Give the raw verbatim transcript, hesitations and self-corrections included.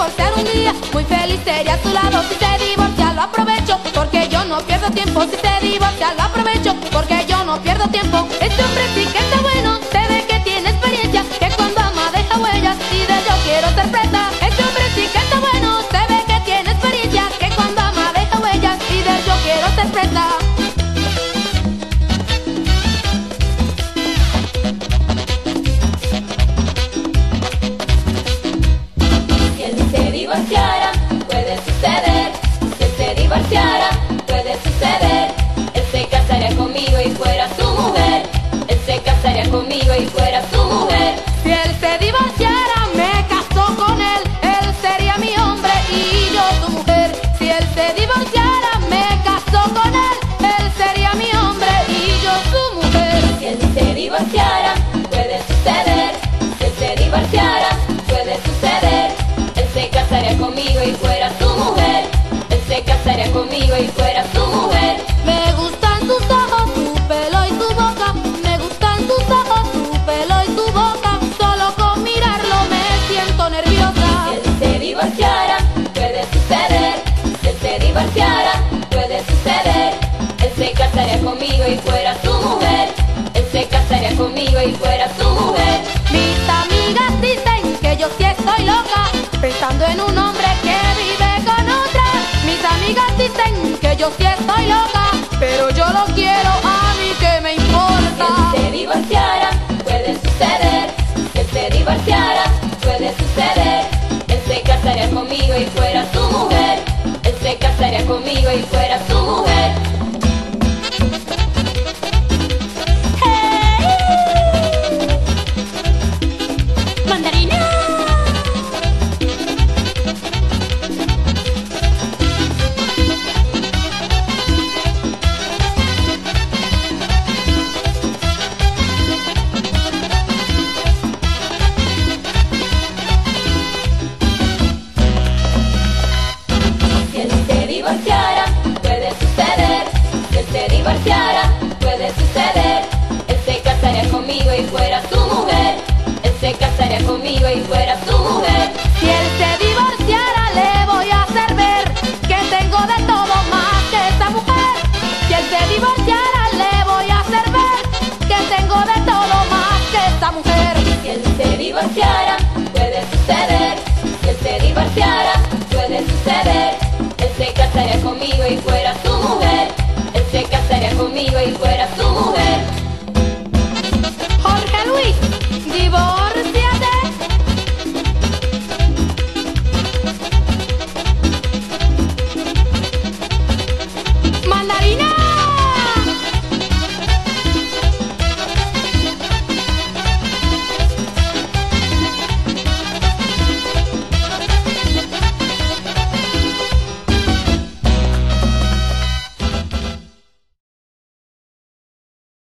divorciar un día, muy feliz sería a su lado. Si se divorcia lo aprovecho, porque yo no pierdo tiempo. Si se divorcia lo aprovecho, porque yo no pierdo tiempo. Este hombre sí que está bueno, se ve que tiene experiencia, que cuando ama deja huellas y de yo quiero ser presa. Este hombre sí que está bueno, se ve que tiene experiencia, que cuando ama deja huellas y de yo quiero ser presa. Divorciara, puede suceder, si él se divorciara, puede suceder, él se casaría conmigo y fuera su mujer, él se casaría conmigo y fuera su mujer. Si él se divorciara, me caso con él, él sería mi hombre y yo su mujer. Si él se divorciara, me caso con él, él sería mi hombre y yo su mujer. Si él se divorciara, puede suceder, si él se divorciara, puede suceder, se casaría conmigo y fuera su mujer, él se casaría conmigo y fuera su mujer. Me gustan sus ojos, su pelo y su boca, me gustan sus ojos, su pelo y su boca, solo con mirarlo me siento nerviosa. Si él se divorciara, puede suceder, si él se divorciara, puede suceder, él se casaría conmigo y fuera su mujer, él se casaría conmigo y fuera su mujer. Mis amigas dicen que yo sí estoy loca, pensando en un hombre que vive con otra. Mis amigas dicen que yo sí estoy loca, pero yo lo quiero, a mí que me importa. Si él se divorciara, puede suceder, si él se divorciara, puede suceder, él se casaría conmigo y fuera su mujer, él se casaría conmigo y fuera su mujer. Puede suceder, si él se divorciara, puede suceder, él se casaría conmigo y fuera su mujer, él se casaría conmigo y fuera su mujer. Si él se divorciara, le voy a hacer ver que tengo de todo más que esa mujer. Si él se divorciara, le voy a hacer ver que tengo de todo más que esa mujer. Si él se divorciara, puede suceder, si él se divorciara,